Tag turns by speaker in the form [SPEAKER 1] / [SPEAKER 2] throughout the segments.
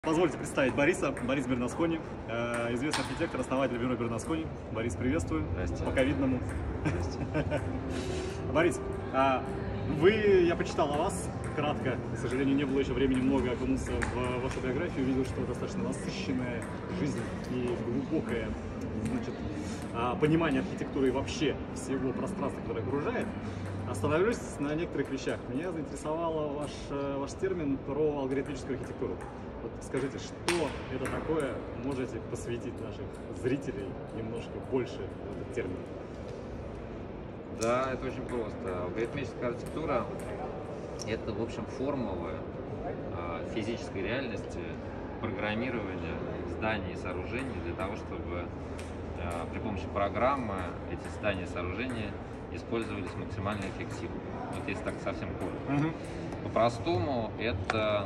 [SPEAKER 1] Позвольте представить Бориса. Борис Бернаскони, известный архитектор, основатель бюро Бернаскони. Борис, приветствую.
[SPEAKER 2] Здрасте.
[SPEAKER 1] По ковидному.
[SPEAKER 2] Здрасте.
[SPEAKER 1] Борис, я почитал о вас кратко. К сожалению, не было еще времени много окунуться в вашу биографию. Увидел, что достаточно насыщенная жизнь и глубокое, понимание архитектуры и вообще всего пространства, которое окружает. Остановлюсь на некоторых вещах. Меня заинтересовал ваш термин про алгоритмическую архитектуру. Вот скажите, что это такое? Можете посвятить наших зрителей немножко больше в этот термин?
[SPEAKER 2] Да, это очень просто. Алгоритмическая архитектура – это, в общем, формулы физической реальности, программирования зданий и сооружений для того, чтобы при помощи программы эти здания и сооружения использовались максимально эффективно. Вот если так совсем коротко. По-простому это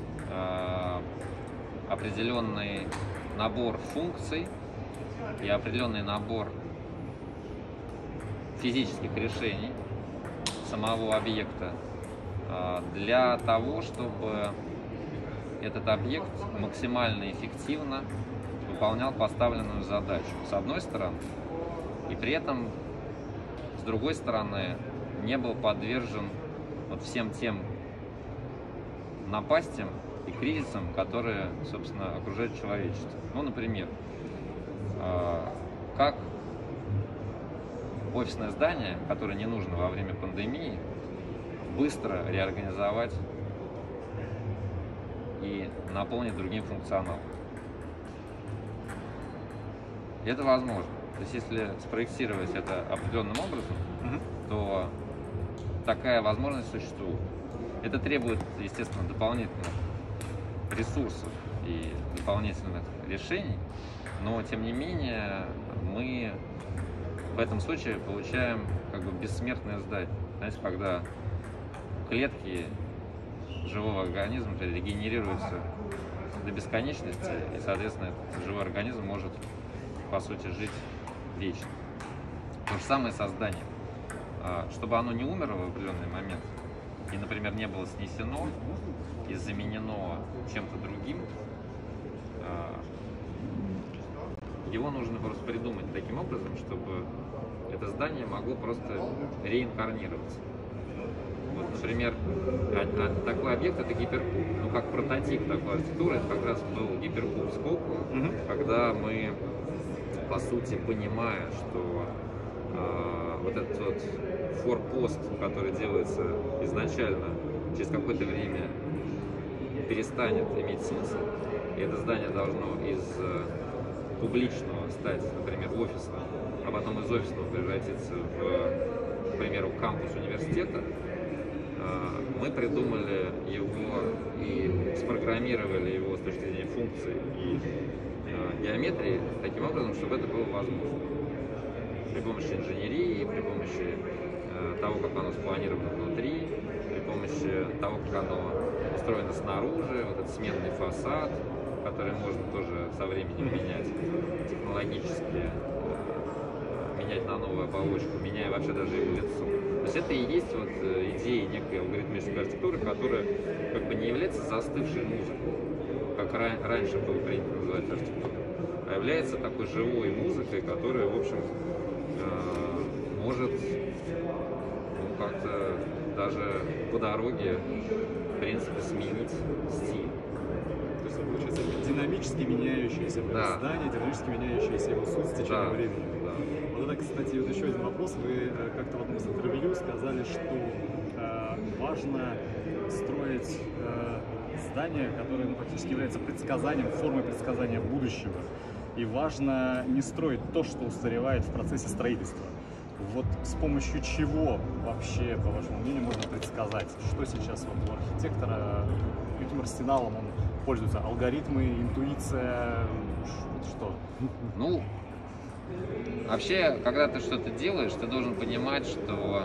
[SPEAKER 2] определенный набор функций и определенный набор физических решений самого объекта для того, чтобы этот объект максимально эффективно выполнял поставленную задачу, с одной стороны, и при этом, с другой стороны, не был подвержен вот всем тем напастям и кризисам, которые, собственно, окружают человечество. Ну, например, как офисное здание, которое не нужно во время пандемии, быстро реорганизовать и наполнить другим функционалом. Это возможно. То есть, если спроектировать это определенным образом, то такая возможность существует. Это требует, естественно, дополнительных ресурсов и дополнительных решений, но, тем не менее, мы в этом случае получаем как бы бессмертное здание. Знаете, когда клетки живого организма регенерируются до бесконечности, и, соответственно, этот живой организм может, по сути, жить вечно. То же самое со зданием. Чтобы оно не умерло в определенный момент и, например, не было снесено и заменено чем-то другим, его нужно просто придумать таким образом, чтобы это здание могло просто реинкарнироваться. Вот, например, такой объект — это гиперкуб. Ну, как прототип такой архитектуры, это как раз был гиперкуб Сколково, когда мы, по сути, понимая, что вот этот вот форпост, который делается изначально, через какое-то время перестанет иметь смысл, и это здание должно из публичного стать, например, офисным, а потом из офисного превратиться в, к примеру, кампус университета, мы придумали его и спрограммировали его с точки зрения функций и геометрии таким образом, чтобы это было возможно. При помощи инженерии, при помощи того, как оно спланировано внутри, при помощи того, как оно устроено снаружи, вот этот сменный фасад, который можно тоже со временем менять технологически, менять на новую оболочку, меняя вообще даже его лицо. То есть это и есть вот идея некой алгоритмической архитектуры, которая как бы не является застывшей музыкой, как раньше было принято называть архитектурой, а является такой живой музыкой, которая, в общем, может как-то даже по дороге, в принципе, сменить стиль.
[SPEAKER 1] То есть, получается, динамически меняющееся здание, динамически меняющееся его суть с течением времени.
[SPEAKER 2] Да.
[SPEAKER 1] Вот это, кстати, вот еще один вопрос. Вы как-то в одном из интервью сказали, что важно строить здание, которое практически является предсказанием, формой предсказания будущего. И важно не строить то, что устаревает в процессе строительства. Вот с помощью чего вообще, по вашему мнению, можно предсказать, что сейчас вот у архитектора, каким арсеналом он пользуется? Алгоритмы, интуиция, что?
[SPEAKER 2] Ну, вообще, когда ты что-то делаешь, ты должен понимать, что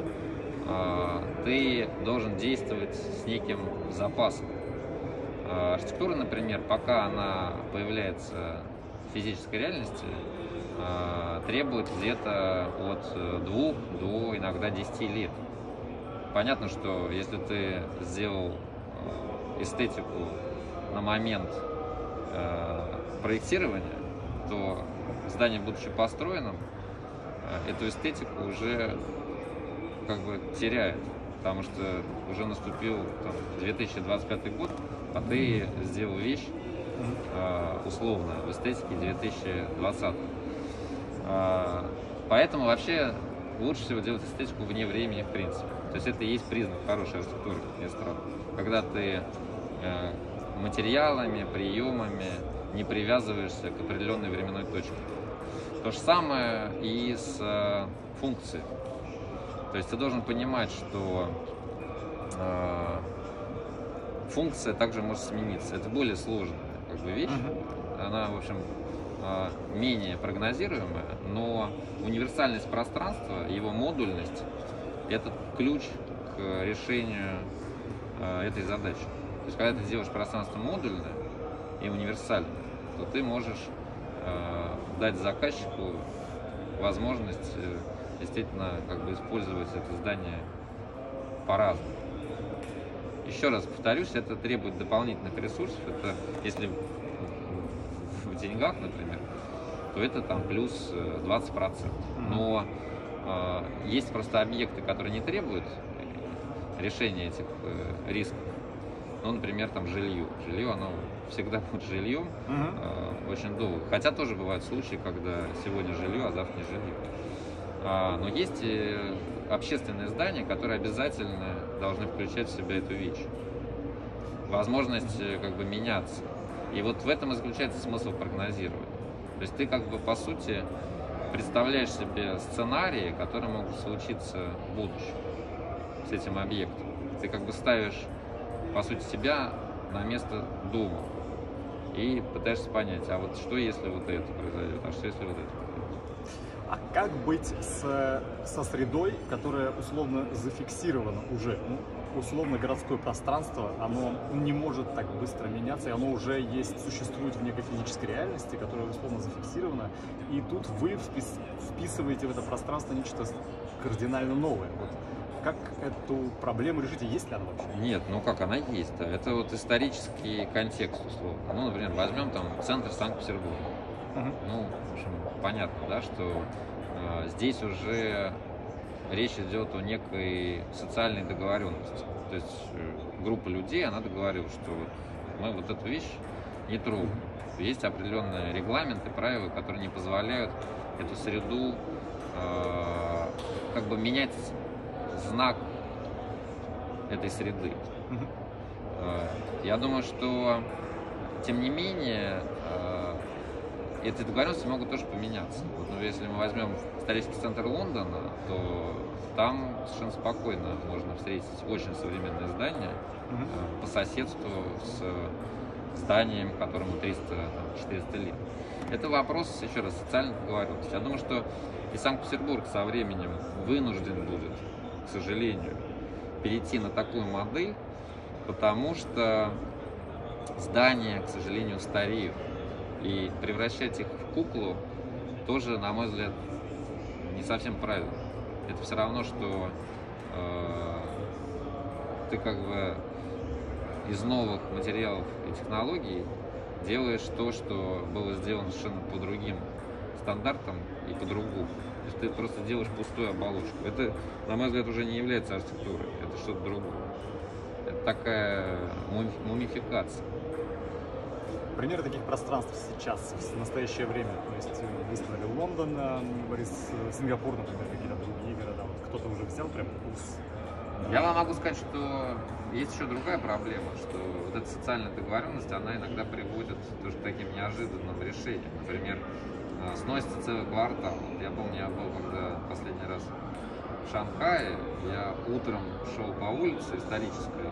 [SPEAKER 2] ты должен действовать с неким запасом. Архитектура, например, пока она появляется в физической реальности, требует где-то от 2 до иногда 10 лет. Понятно, что если ты сделал эстетику на момент проектирования, то здание, будучи построенным, эту эстетику уже как бы теряет, потому что уже наступил там 2025 год, а ты сделал вещь условно в эстетике 2020. Поэтому вообще лучше всего делать эстетику вне времени в принципе. То есть это и есть признак хорошей архитектуры, я скажу. Когда ты материалами, приемами не привязываешься к определенной временной точке. То же самое и с функцией. То есть ты должен понимать, что функция также может смениться. Это более сложная как бы вещь. Она, в общем, менее прогнозируемая, но универсальность пространства, его модульность – это ключ к решению этой задачи. То есть, когда ты делаешь пространство модульное и универсальное, то ты можешь дать заказчику возможность действительно как бы использовать это здание по-разному. Еще раз повторюсь, это требует дополнительных ресурсов. Это если в деньгах, например, то это там плюс 20%. Но есть просто объекты, которые не требуют решения этих рисков. Ну, например, там жилье. Жилье, оно всегда будет жильем очень долго. Хотя тоже бывают случаи, когда сегодня жилье, а завтра не жилье. Но есть и общественные здания, которые обязательно должны включать в себя эту вещь. Возможность как бы меняться. И вот в этом и заключается смысл прогнозирования. То есть ты как бы по сути представляешь себе сценарии, которые могут случиться в будущем с этим объектом. Ты как бы ставишь по сути себя на место дома и пытаешься понять, а вот что если вот это произойдет, а что если вот это произойдет.
[SPEAKER 1] А как быть со средой, которая условно зафиксирована уже? Ну, условно городское пространство, оно не может так быстро меняться, и оно уже есть, существует в некой физической реальности, которая условно зафиксирована, и тут вы вписываете в это пространство нечто кардинально новое. Вот как эту проблему решите? Есть ли она вообще?
[SPEAKER 2] Нет, ну как она есть, да. Это вот исторический контекст, условно. Ну, например, возьмем там центр Санкт-Петербурга. Ну, в общем, понятно, да, что здесь уже речь идет о некой социальной договоренности. То есть группа людей, она договорилась, что мы вот эту вещь не трогаем. Есть определенные регламенты, правила, которые не позволяют эту среду как бы менять знак этой среды. Я думаю, что тем не менее эти договоренности могут тоже поменяться. Вот, ну, если мы возьмем исторический центр Лондона, то там совершенно спокойно можно встретить очень современное здание по соседству с зданием, которому 300-400 лет. Это вопрос, еще раз, социальной договоренности. Я думаю, что и Санкт-Петербург со временем вынужден будет, к сожалению, перейти на такую модель, потому что здания, к сожалению, стареют. И превращать их в куклу тоже, на мой взгляд, не совсем правильно. Это все равно, что ты как бы из новых материалов и технологий делаешь то, что было сделано совершенно по другим стандартам и по-другому. То есть ты просто делаешь пустую оболочку. Это, на мой взгляд, уже не является архитектурой, это что-то другое. Это такая мумификация.
[SPEAKER 1] Примеры таких пространств сейчас, в настоящее время, то есть выставили Лондон, Сингапур, например, какие-то другие города, вот кто-то уже взял прям курс?
[SPEAKER 2] Я вам могу сказать, что есть еще другая проблема, что вот эта социальная договоренность, она иногда приводит тоже к таким неожиданным решениям. Например, сносится целый квартал. Я помню, я был когда последний раз в Шанхае, я утром шел по улице исторической,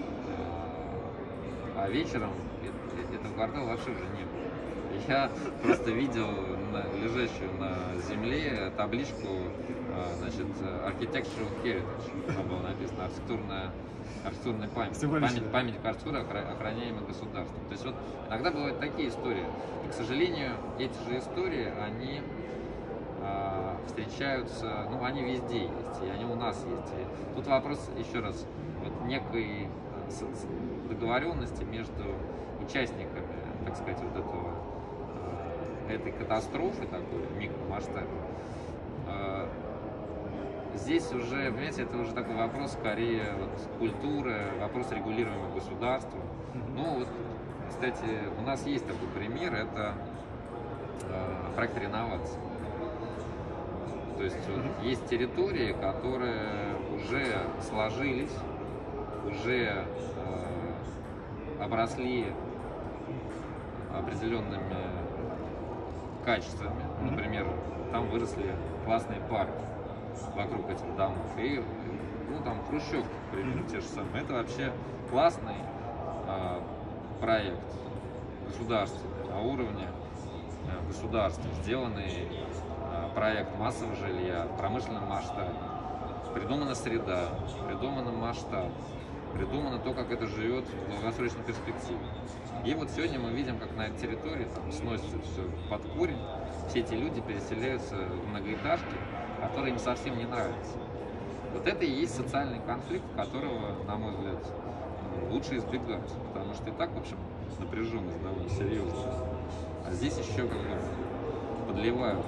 [SPEAKER 2] а вечером этого квартала вообще уже не было. Я просто видел лежащую на земле табличку, значит, Architectural Heritage, там было написано архитектурная память архитектуры, охраняемая государством. То есть вот иногда бывают такие истории. И, к сожалению, эти же истории, они встречаются, ну, они везде есть, и они у нас есть. И тут вопрос, еще раз, вот некой договоренности между участниками так сказать, вот этого, этой катастрофы такой в микромасштабе, здесь уже, понимаете, это уже такой вопрос скорее вот, культуры, вопрос регулируемого государством. Ну вот, кстати, у нас есть такой пример, это проект реновации. То есть вот, есть территории, которые уже сложились, уже обросли определенными качествами. Например, там выросли классные парки вокруг этих домов. И, ну, там хрущевки, к примеру, те же самые. Это вообще классный проект государственный, на уровне государства, сделанный проект массового жилья в промышленном масштабе. Придумана среда, придуман масштаб, придумано то, как это живет в долгосрочной перспективе. И вот сегодня мы видим, как на этой территории там сносится все под корень, все эти люди переселяются в многоэтажки, которые им совсем не нравятся. Вот это и есть социальный конфликт, которого, на мой взгляд, лучше избегать, потому что и так, в общем, напряженность довольно серьезная. А здесь еще как бы подливают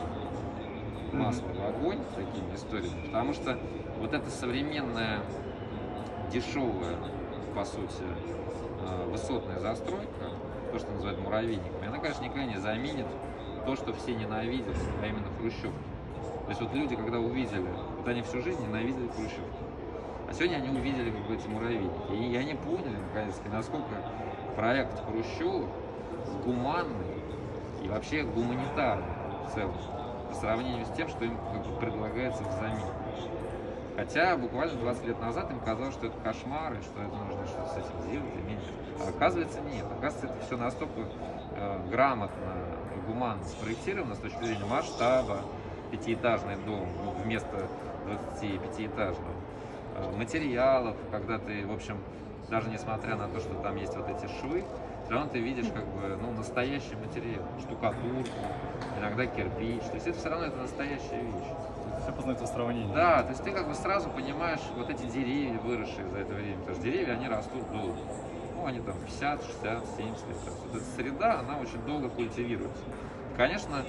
[SPEAKER 2] масло в огонь такими историями, потому что вот эта современная, дешевая, по сути, высотная застройка, то, что называют муравейниками, она, конечно, никогда не заменит то, что все ненавидят, а именно хрущевки. То есть вот люди, когда увидели, вот они всю жизнь ненавидели хрущевки, а сегодня они увидели как бы эти муравейники, и они поняли, наконец-таки, насколько проект Хрущева гуманный и вообще гуманитарный в целом, по сравнению с тем, что им как бы предлагается взамен. Хотя буквально 20 лет назад им казалось, что это кошмар, и что это нужно что-то с этим делать, а оказывается нет. Оказывается, это все настолько грамотно и гуманно спроектировано с точки зрения масштаба, пятиэтажный дом вместо 25-этажного, материалов, когда ты, в общем, даже несмотря на то, что там есть вот эти швы, все равно ты видишь как бы, ну, настоящий материал, штукатурку, иногда кирпич, то есть это все равно это настоящая вещь.
[SPEAKER 1] Все познается в сравнении.
[SPEAKER 2] Да, то есть ты как бы сразу понимаешь вот эти деревья, выросшие за это время, потому что деревья, они растут долго, ну, они там 50, 60, 70 лет. Вот эта среда, она очень долго культивируется. Конечно,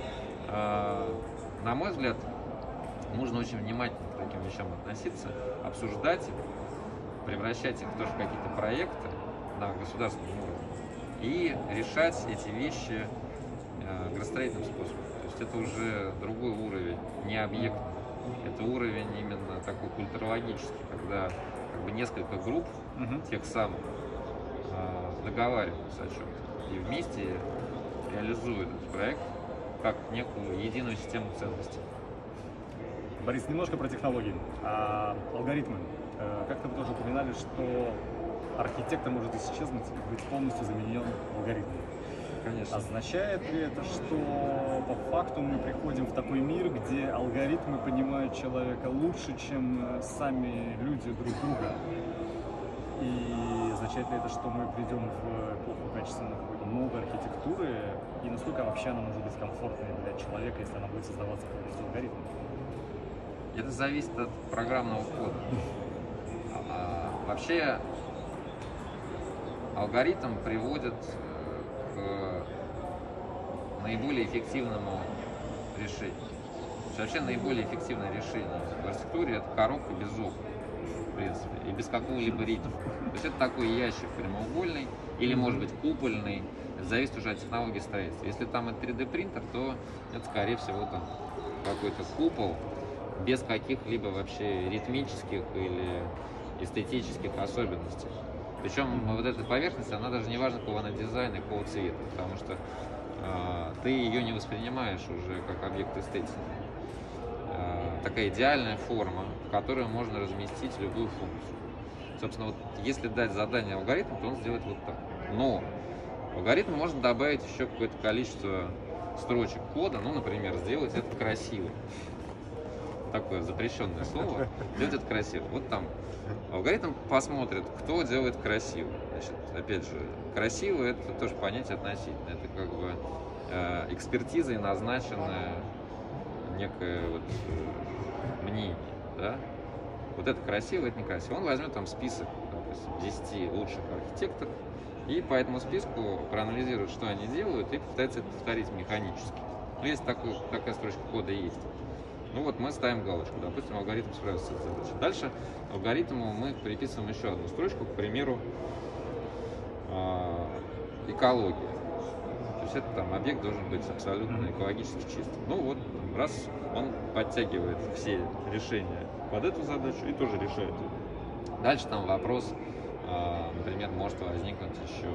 [SPEAKER 2] на мой взгляд, нужно очень внимательно к таким вещам относиться, обсуждать их, превращать их тоже в какие-то проекты на государственном уровне и решать эти вещи градостроительным способом. То есть это уже другой уровень, не объект, это уровень именно такой культурологический, когда как бы несколько групп тех самых договариваются о чем-то и вместе реализуют этот проект как некую единую систему ценностей.
[SPEAKER 1] Борис, немножко про технологии. Алгоритмы. Как-то вы тоже упоминали, что архитектор может исчезнуть и быть полностью заменен алгоритмом.
[SPEAKER 2] Конечно.
[SPEAKER 1] Означает ли это, что по факту мы приходим в такой мир, где алгоритмы понимают человека лучше, чем сами люди друг друга? И означает ли это, что мы придем в эпоху качественной новой архитектуры? И насколько вообще она может быть комфортной для человека, если она будет создаваться полностью алгоритмом?
[SPEAKER 2] Это зависит от программного кода. Вообще алгоритм приводит к наиболее эффективному решению. Вообще наиболее эффективное решение в архитектуре — это коробка без окон, в принципе, и без какого-либо ритма. То есть это такой ящик прямоугольный или, может быть, купольный. Это зависит уже от технологии строительства. Если там это 3D принтер, то это, скорее всего, там какой-то купол без каких-либо вообще ритмических или эстетических особенностей. Причем вот эта поверхность, она даже не важна, какого она дизайна, какого цвета, потому что ты ее не воспринимаешь уже как объект эстетики. Такая идеальная форма, в которую можно разместить любую функцию. Собственно, вот если дать задание алгоритму, то он сделает вот так. Но в алгоритм можно добавить еще какое-то количество строчек кода, ну, например, сделать это красиво. Такое запрещенное слово, делать это красиво. Вот там алгоритм посмотрит, кто делает красиво. Значит, опять же, красиво — это тоже понятие относительное. Это как бы экспертизой назначенное некое вот мнение, да? Вот это красиво, это некрасиво. Он возьмет там список, допустим, 10 лучших архитекторов И по этому списку проанализирует, что они делают, и пытается это повторить механически. Ну, если такая строчка кода есть. Ну вот мы ставим галочку, допустим, алгоритм справился с этой задачей. Дальше алгоритму мы приписываем еще одну строчку, к примеру, экология. То есть это там объект должен быть абсолютно экологически чистым. Ну вот, раз он подтягивает все решения под эту задачу и тоже решает ее. Дальше там вопрос, например, может возникнуть еще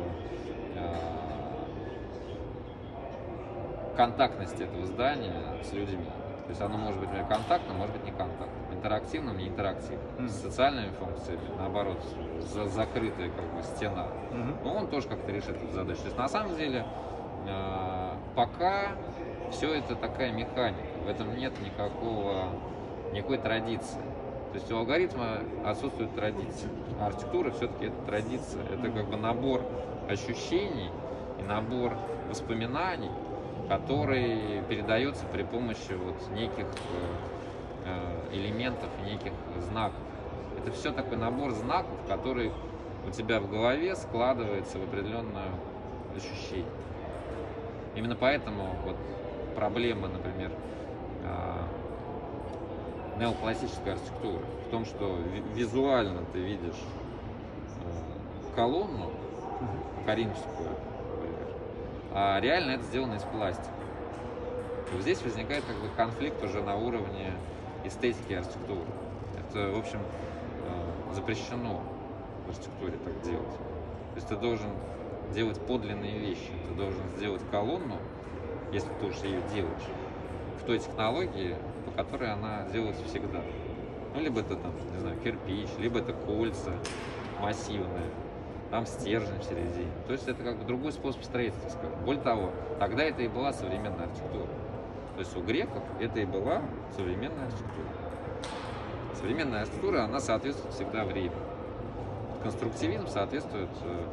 [SPEAKER 2] контактность этого здания с людьми. То есть оно может быть, например, контактным, может быть, не контактным, интерактивным, не интерактивным, с социальными функциями, наоборот, закрытая как бы стена. Но он тоже как-то решит эту задачу. То есть на самом деле пока все это такая механика, в этом нет никакой традиции. То есть у алгоритма отсутствует традиция. А архитектура все-таки это традиция, это как бы набор ощущений и набор воспоминаний, который передается при помощи вот неких элементов и неких знаков. Это все такой набор знаков, который у тебя в голове складывается в определенное ощущение. Именно поэтому вот проблема, например, неоклассической архитектуры в том, что визуально ты видишь колонну коринфскую, а реально это сделано из пластика. И здесь возникает как бы конфликт уже на уровне эстетики архитектуры. Это, в общем, запрещено в архитектуре так делать. То есть ты должен делать подлинные вещи. Ты должен сделать колонну, если ты уж ее делаешь, в той технологии, по которой она делается всегда. Ну, либо это там, не знаю, кирпич, либо это кольца массивные, там стержень в середине. То есть это как бы другой способ строительства, скажем. Более того, тогда это и была современная архитектура. То есть у греков это и была современная архитектура. Современная архитектура, она соответствует всегда времени. Конструктивизм соответствует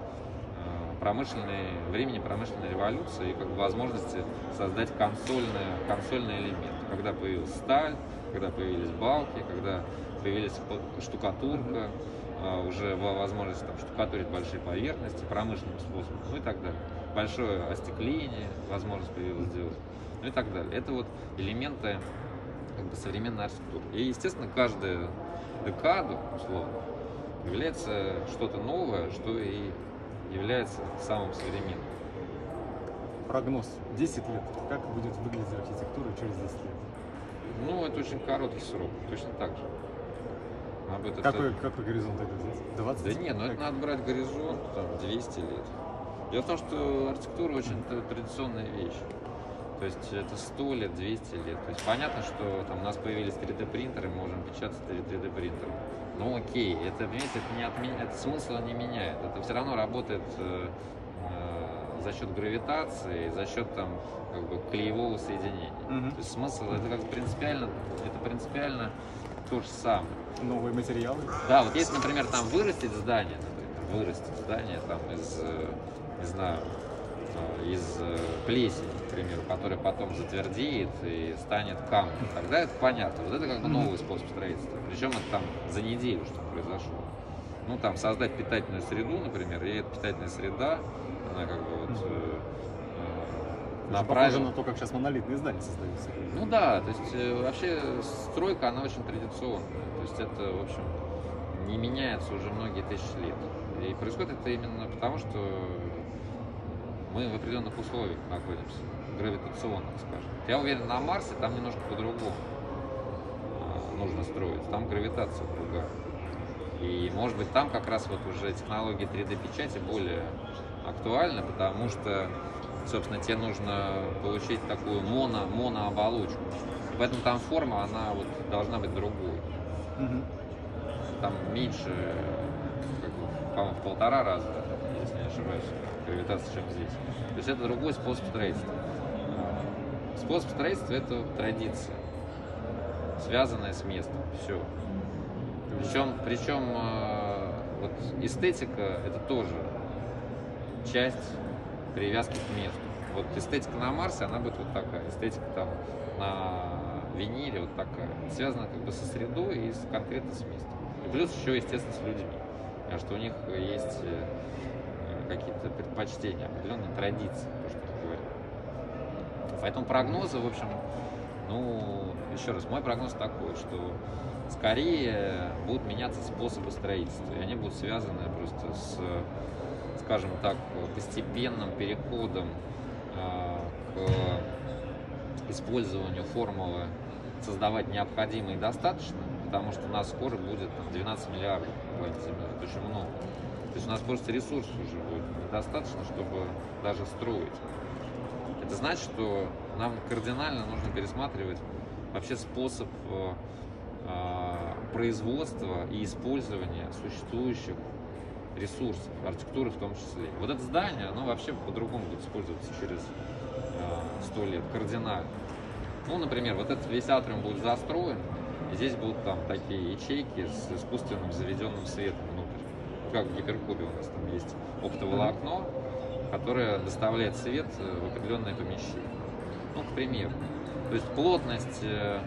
[SPEAKER 2] времени промышленной революции и как бы возможности создать консольный элемент. Когда появилась сталь, когда появились балки, когда появилась штукатурка, уже возможность там штукатурить большие поверхности промышленным способом, ну и так далее. Большое остекление, возможность появилась сделать, ну и так далее. Это вот элементы как бы современной архитектуры. И, естественно, каждую декаду, условно, является что-то новое, что и является самым современным.
[SPEAKER 1] Прогноз. 10 лет. Как будет выглядеть архитектура через 10 лет?
[SPEAKER 2] Ну, это очень короткий срок, точно так же.
[SPEAKER 1] Какой горизонт это взять? 20?
[SPEAKER 2] Да нет, это надо брать горизонт, там, 200 лет. Дело в том, что архитектура очень традиционная вещь. То есть это 100 лет, 200 лет. То есть понятно, что там у нас появились 3D принтеры, мы можем печатать 3D принтеры. Ну окей, это, понимаете, это смысла не меняет. Это все равно работает за счет гравитации, за счет там как бы клеевого соединения. То есть смысл это как принципиально то же самое.
[SPEAKER 1] Новые материалы?
[SPEAKER 2] Да, вот если, например, там вырастить здание там из, не знаю, из плесени, к примеру, который потом затвердеет и станет камнем, тогда это понятно. Вот это как бы новый способ строительства. Причем это там за неделю что произошло. Ну, там создать питательную среду, например, и эта питательная среда, она как бы вот
[SPEAKER 1] похоже на то, как сейчас монолитные здания создаются.
[SPEAKER 2] Ну да, то есть вообще стройка, она очень традиционная. То есть это, в общем, не меняется уже многие тысячи лет. И происходит это именно потому, что мы в определенных условиях находимся, гравитационных, скажем. Я уверен, на Марсе там немножко по-другому нужно строить. Там гравитация другая. И, может быть, там как раз вот уже технологии 3D-печати более актуальны, потому что, собственно, тебе нужно получить такую монооболочку. Поэтому там форма, она вот должна быть другой. Там меньше, как бы, по-моему, в 1,5 раза, если не ошибаюсь, гравитация, чем здесь. То есть это другой способ строительства. Способ строительства – это традиция, связанная с местом. Все. Причем вот эстетика – это тоже часть привязки к месту. Вот эстетика на Марсе, она будет вот такая. Эстетика там на Венере вот такая. Связана как бы со средой и конкретно с местом. И плюс еще, естественно, с людьми. Потому что у них есть какие-то предпочтения, определенные традиции, то, что мы говорим. Поэтому прогнозы, в общем, ну, еще раз, мой прогноз такой, что скорее будут меняться способы строительства, и они будут связаны просто с, скажем так, постепенным переходом к использованию формулы «создавать необходимое и достаточно», потому что у нас скоро будет 12 миллиардов планете Земля, это очень много. То есть у нас просто ресурсов уже будет недостаточно, чтобы даже строить. Это значит, что нам кардинально нужно пересматривать вообще способ производства и использования существующих ресурсов, архитектуры в том числе. Вот это здание, оно вообще по-другому будет использоваться через 100 лет, кардинально. Ну, например, вот этот весь атриум будет застроен, и здесь будут там такие ячейки с искусственным заведенным светом внутрь. Как в гиперкубе у нас там есть оптоволокно, которое доставляет свет в определенное помещение. Ну, к примеру. То есть плотность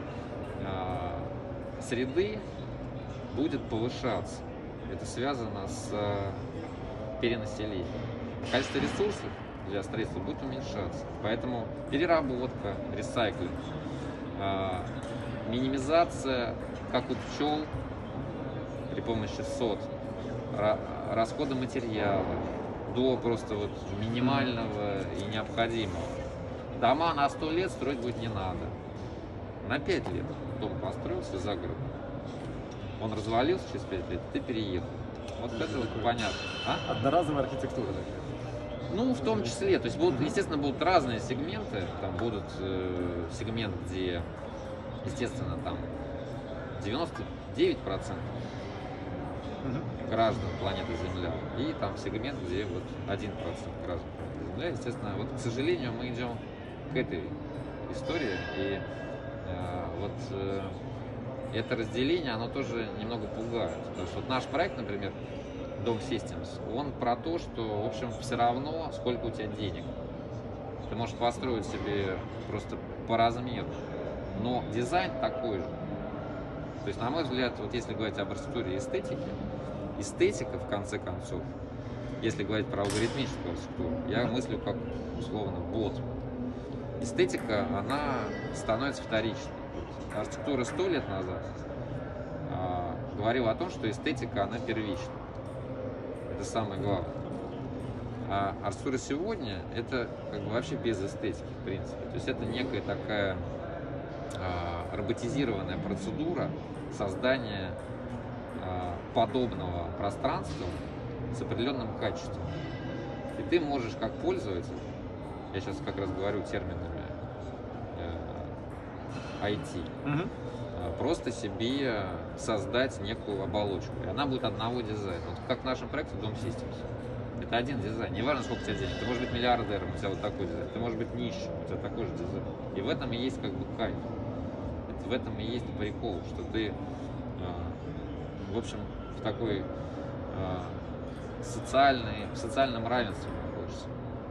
[SPEAKER 2] среды будет повышаться. Это связано с перенаселением. Количество ресурсов для строительства будет уменьшаться. Поэтому переработка, ресайклинг, минимизация, как у пчел, при помощи сот, расхода материала до просто вот минимального и необходимого. Дома на 100 лет строить будет не надо. На 5 лет дом построился за городом. Он развалился через 5 лет, ты переехал. Вот это вот понятно. А?
[SPEAKER 1] Одноразовая архитектура.
[SPEAKER 2] Ну, в том числе. То есть, будут, естественно, будут разные сегменты. Там будут сегмент, где, естественно, там 99% граждан планеты Земля. И там сегмент, где вот 1% граждан планеты Земля. Естественно, вот, к сожалению, мы идем к этой истории. И это разделение, оно тоже немного пугает. Потому что вот наш проект, например, Dom Systems, он про то, что, в общем, все равно, сколько у тебя денег. Ты можешь построить себе просто по размеру, но дизайн такой же. То есть, на мой взгляд, вот если говорить об архитектуре и эстетике, эстетика, в конце концов, если говорить про алгоритмическую архитектуру, я мыслю как, условно, бот. Эстетика, она становится вторичной. Архитектура 100 лет назад говорила о том, что эстетика, она первична. Это самое главное. А архитектура сегодня, это как бы вообще без эстетики, в принципе. То есть это некая такая роботизированная процедура создания подобного пространства с определенным качеством. И ты можешь как пользователь, я сейчас как раз говорю терминами IT, просто себе создать некую оболочку. И она будет одного дизайна. Вот как в нашем проекте Dom Systems. Это один дизайн. Не важно, сколько у тебя денег. Ты можешь быть миллиардером, у тебя вот такой дизайн. Ты можешь быть нищим, у тебя такой же дизайн. И в этом и есть как бы кайф. В этом и есть прикол, что ты, в общем, в такой в социальном равенстве находишься.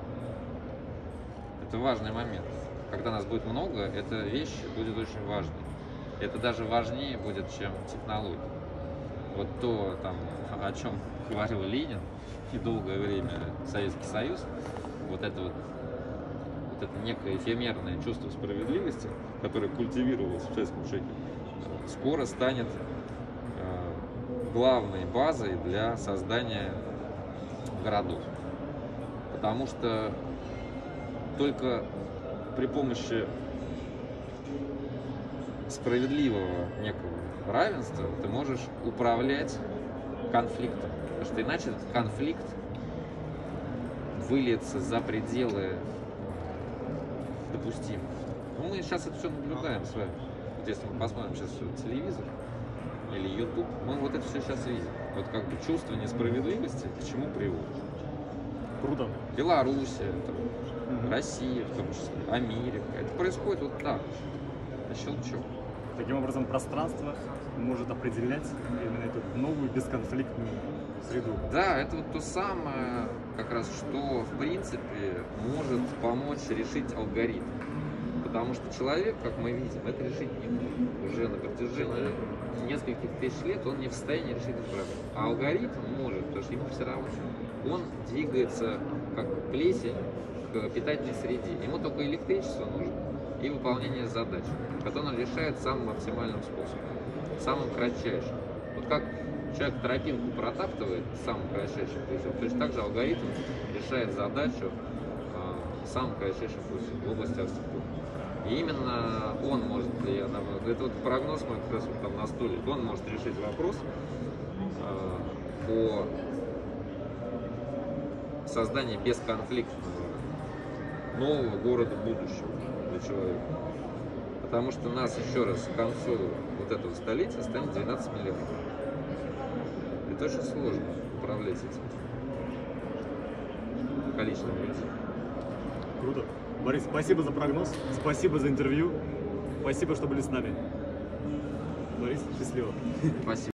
[SPEAKER 2] Это важный момент. Когда нас будет много, эта вещь будет очень важной. Это даже важнее будет, чем технология. Вот то, там, о чем говорил Ленин и долгое время Советский Союз, вот это некое эфемерное чувство справедливости, которое культивировалось в советском человеке, скоро станет главной базой для создания городов. Потому что только при помощи справедливого некого равенства ты можешь управлять конфликтом. Потому что иначе этот конфликт выльется за пределы допустимых. Ну, мы сейчас это все наблюдаем с вами. Вот если мы посмотрим сейчас телевизор или YouTube, мы вот это все сейчас видим. Вот как бы чувство несправедливости к чему приводит.
[SPEAKER 1] Круто.
[SPEAKER 2] Белоруссия, Россия в том числе, Америка. Это происходит вот так, на щелчок.
[SPEAKER 1] Таким образом, пространство может определять именно эту новую бесконфликтную среду.
[SPEAKER 2] Да, это вот то самое, как раз, что в принципе может помочь решить алгоритм. Потому что человек, как мы видим, это решить не может. Уже на протяжении нескольких тысяч лет он не в состоянии решить эту проблему. А алгоритм может, потому что ему все равно. он двигается как плесень к питательной среде. Ему только электричество нужно и выполнение задач, которые он решает самым оптимальным способом, самым кратчайшим. Вот как человек тропинку протаптывает самым кратчайшим путем, точно так же алгоритм решает задачу самым кратчайшим путем в области архитектуры. И именно он может, это вот прогноз мой как раз вот там на стуле, он может решить вопрос по созданию бесконфликтного нового города будущего для человека. Потому что нас еще раз к концу вот этого столетия станет 12 миллионов. Это очень сложно управлять этим количеством людей.
[SPEAKER 1] Круто. Борис, спасибо за прогноз, спасибо за интервью, спасибо, что были с нами. Борис, счастливо.
[SPEAKER 2] Спасибо.